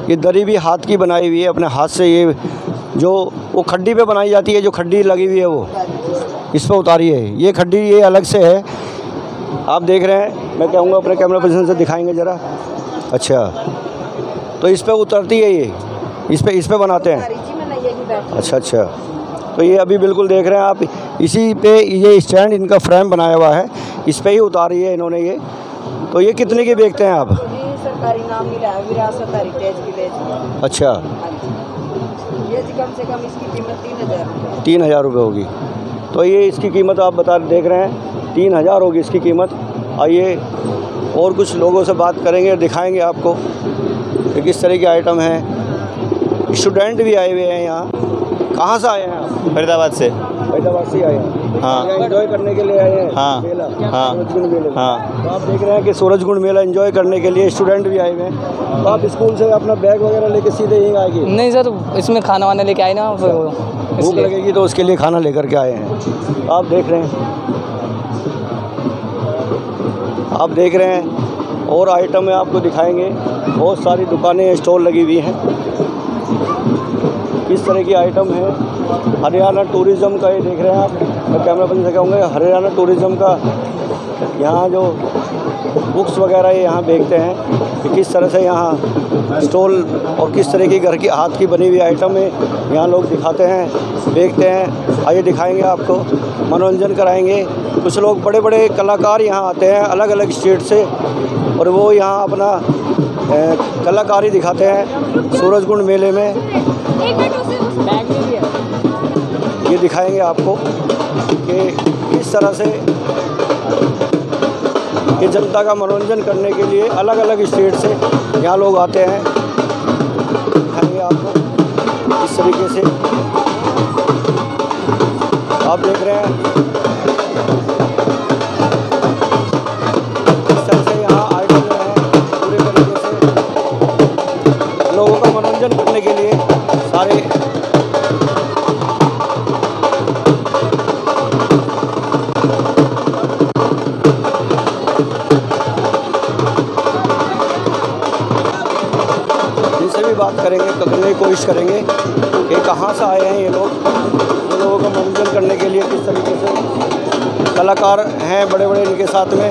ये दरी भी हाथ की बनाई हुई है, अपने हाथ से। ये जो वो खड्डी पे बनाई जाती है, जो खड्डी लगी हुई है वो इस पर उतारी है। ये खड्डी ये अलग से है, आप देख रहे हैं। मैं कहूँगा अपने कैमरा पर्सन से दिखाएंगे ज़रा। अच्छा, तो इस पर उतरती है ये, इस पे बनाते हैं। अच्छा अच्छा, तो ये अभी बिल्कुल देख रहे हैं आप, इसी पे ये स्टैंड इनका फ्रेम बनाया हुआ है, इस पे ही उतारी है इन्होंने ये। तो ये कितने की बेचते हैं आप? सरकारी नाम मिला है, विरासत हेरिटेज विलेज। अच्छा, ये कम से कम इसकी कीमत 3000 3000 रुपये होगी। तो ये इसकी कीमत आप देख रहे हैं 3000 होगी इसकी कीमत। आइए और कुछ लोगों से बात करेंगे, दिखाएंगे आपको कि किस तरह के आइटम हैं। स्टूडेंट भी आए हुए हैं यहाँ। कहाँ से आए हैं आप? फरीदाबाद से। फरीदाबाद से आए हैं। हाँ, एंजॉय करने के लिए आए हैं। हाँ, मेला, हाँ, सूरजकुंड मेले। हाँ। तो आप देख रहे हैं कि सूरजकुंड मेला एंजॉय करने के लिए स्टूडेंट भी आए हुए हैं। तो आप स्कूल से अपना बैग वगैरह लेके सीधे यहीं आएंगे? नहीं सर, इसमें खाना वाना लेके आए ना, भूख लगेगी तो उसके लिए खाना लेकर के आए हैं। आप देख रहे हैं, आप देख रहे हैं और आइटम आपको दिखाएंगे। बहुत सारी दुकानें स्टॉल लगी हुई हैं। किस तरह की आइटम है। हरियाणा टूरिज़्म का ये देख रहे हैं आप। मैं कैमरा पर्सन से कहूँगा हरियाणा टूरिज़्म का यहाँ जो बुक्स वगैरह ये यहाँ बेचते हैं कि किस तरह से यहाँ स्टॉल और किस तरह की घर की हाथ की बनी हुई आइटम है यहाँ लोग दिखाते हैं, बेचते हैं। आइए दिखाएंगे आपको, मनोरंजन कराएंगे। कुछ लोग बड़े बड़े कलाकार यहाँ आते हैं अलग अलग स्टेट से, और वो यहाँ अपना कलाकारी दिखाते हैं सूरजकुंड मेले में। ये दिखाएंगे आपको कि किस तरह से ये जनता का मनोरंजन करने के लिए अलग अलग स्टेट से यहाँ लोग आते हैं। दिखाएंगे आपको इस तरीके से। आप देख रहे हैं इस तरह से यहाँ आइटम जो है पूरे तरीके से लोगों का मनोरंजन करने के लिए सारे बात करेंगे, करने की कोशिश करेंगे कि कहाँ से आए हैं ये लोग, इन लोगों का मनोरंजन करने के लिए किस तरीके से कलाकार हैं बड़े बड़े इनके साथ में।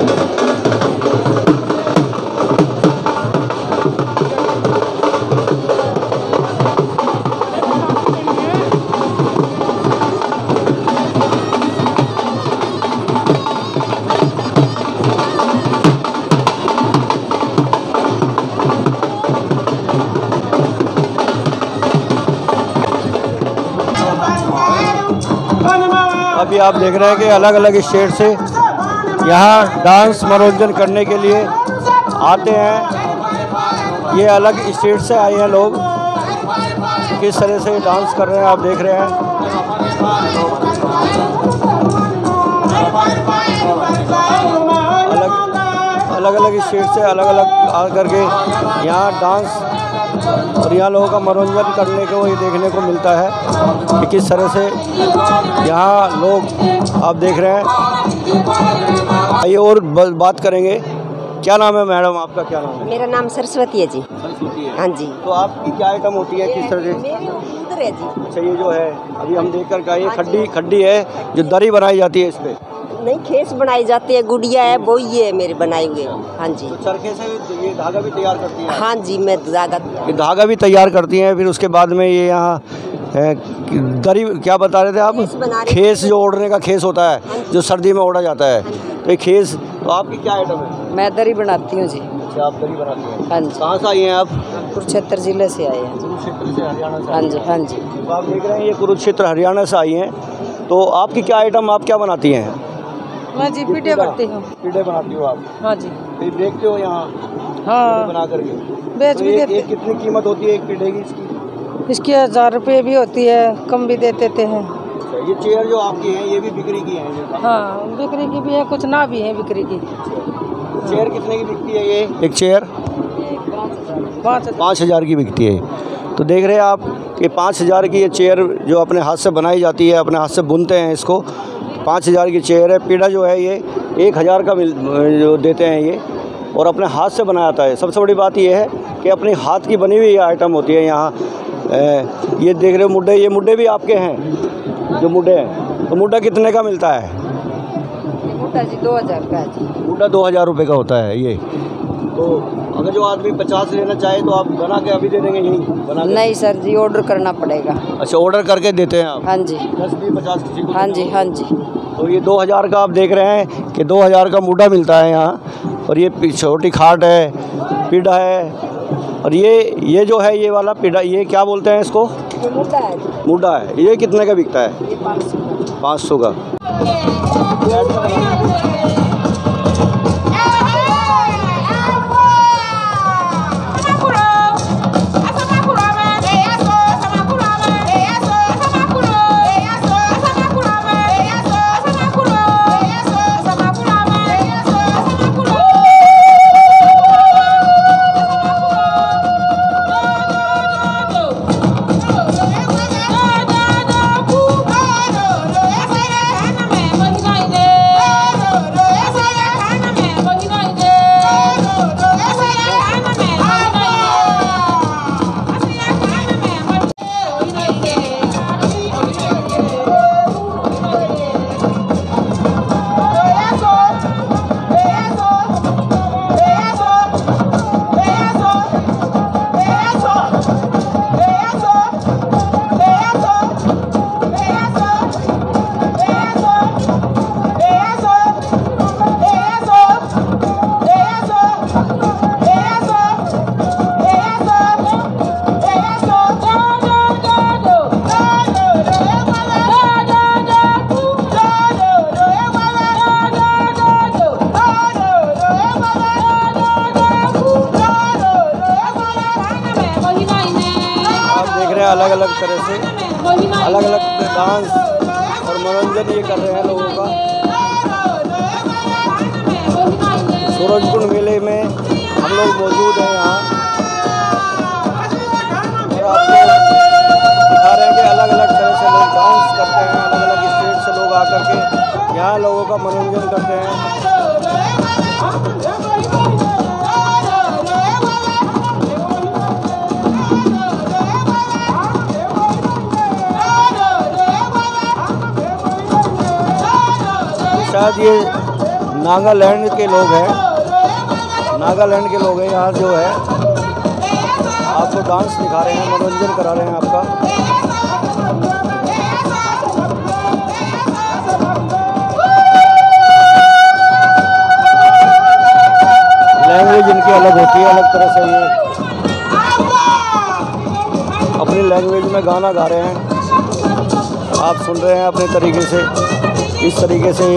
अभी आप देख रहे हैं कि अलग अलग स्टेट से यहाँ डांस मनोरंजन करने के लिए आते हैं। ये अलग स्टेट से आए हैं लोग, किस तरह से डांस कर रहे हैं आप देख रहे हैं। अलग अलग स्टेट से अलग अलग आ करके यहाँ डांस और यहाँ लोगों का मनोरंजन करने को ये देखने को मिलता है कि किस तरह से यहाँ लोग आप देख रहे हैं। आइए और बात करेंगे। क्या नाम है मैडम आपका? क्या नाम है? मेरा नाम सरस्वती है जी। सरस्वती है। हाँ जी। तो आपकी क्या आइटम होती है, किस तरह से? मेरी उधर है जी। अच्छा, ये जो है अभी हम देख कर का ये खड्डी है जो दरी बनाई जाती है इस पर? नहीं, खेस बनाई जाती है, गुड़िया है, वो ही है मेरे बनाए हुए। हाँ जी। तो चरखे से ये धागा भी तैयार करती है? हाँ जी, मैं धागा भी तैयार करती हैं। फिर उसके बाद में ये यहाँ दरी, क्या बता रहे थे आप? खेस जो ओढ़ने का खेस होता है जो सर्दी में ओढ़ा जाता है, तो ये खेस। तो आपकी क्या आइटम है? मैं दरी बनाती हूँ जी। अच्छा, आप दरी बनाती हैं। हाँ जी। कहाँ से आई हैं आप? कुरुक्षेत्र जिले से आए हैं। कुरुक्षेत्र से, हरियाणा से? हाँ जी, हाँ जी। तो आप देख रहे हैं ये कुरुक्षेत्र हरियाणा से आई हैं। तो आपकी क्या आइटम, आप क्या बनाती हैं? मैं जी पीढ़े बनाती हूँ। पीढ़े बनाती हो आप? हाँ जी। फिर बेचते हो यहाँ? हाँ, बना करके बेच भी देते। कितनी कीमत होती है एक पीढ़े की इसकी? इसकी 1000 रुपये भी होती है, कम भी दे देते हैं। ये चेयर जो आपकी है ये भी बिक्री की है? हाँ, बिक्री की भी है, कुछ ना भी है बिक्री की। चेयर कितने की बिकती है ये? एक चेयर 5000 की बिकती है। तो देख रहे हैं आप कि 5000 की ये चेयर जो अपने हाथ से बनाई जाती है, अपने हाथ से बुनते हैं इसको। 5000 की चेयर है। पीढ़ा जो है ये 1000 का जो देते हैं ये। और अपने हाथ से बनाया जाता है। सबसे बड़ी बात ये है कि अपनी हाथ की बनी हुई आइटम होती है यहाँ। ये देख रहे हो मुड्डे, ये मुड्डे भी आपके हैं जो मुड्डे हैं। तो मुड्डा कितने का मिलता है? मुड्डा जी 2000 का है जी। मुड्डा 2000 रुपये का होता है ये। तो अगर जो आदमी 50 लेना चाहे तो आप बना के अभी दे देंगे यहीं बना के? नहीं सर जी, ऑर्डर करना पड़ेगा। अच्छा, ऑर्डर करके देते हैं आप? हाँ जी। 10 20 50 किसी को? हाँ जी, हाँ जी। तो ये 2000 का आप देख रहे हैं कि 2000 का मुड्डा मिलता है यहाँ। और ये छोटी खाट है, पीढ़ा है। और ये जो है ये वाला पीढ़ा, ये क्या बोलते हैं इसको? ये मुड्डा है जी। मुड्डा है। ये कितने का बिकता है? ये 500 500 का। अलग अलग तरह से अलग अलग डांस और मनोरंजन ये कर रहे हैं लोगों का। सूरजकुंड मेले में हम लोग मौजूद हैं यहाँ और आपको दिखा रहे हैं कि अलग अलग तरह से लोग डांस करते हैं। अलग अलग स्टेट से लोग आकर के यहाँ लोगों का मनोरंजन करते हैं। शायद ये नागालैंड के लोग हैं, नागालैंड के लोग हैं। यहाँ जो है आपको डांस दिखा रहे हैं, मनोरंजन करा रहे हैं आपका। लैंग्वेज इनकी अलग होती है, अलग तरह से ये अपनी लैंग्वेज में गाना गा रहे हैं। आप सुन रहे हैं अपने तरीके से। इस तरीके से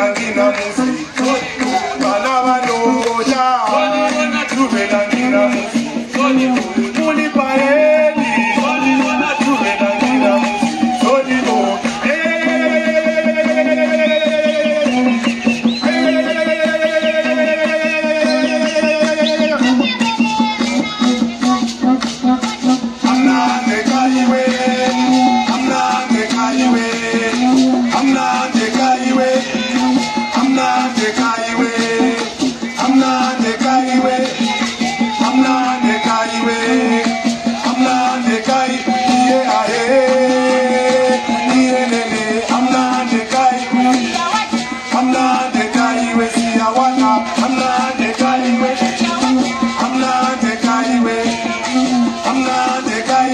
Bana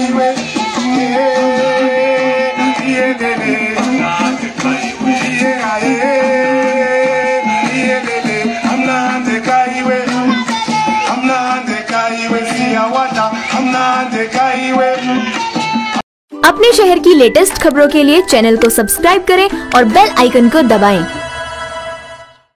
अपने शहर की लेटेस्ट खबरों के लिए चैनल को सब्सक्राइब करें और बेल आइकन को दबाएं।